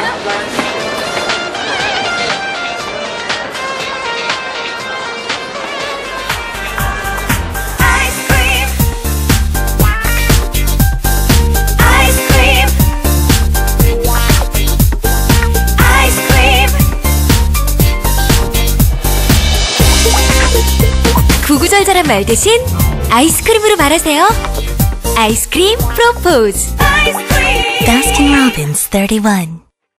구구절절한 말 대신 아이스크림으로 말하세요. 아이스크림 프로포즈. Baskin Robbins 31.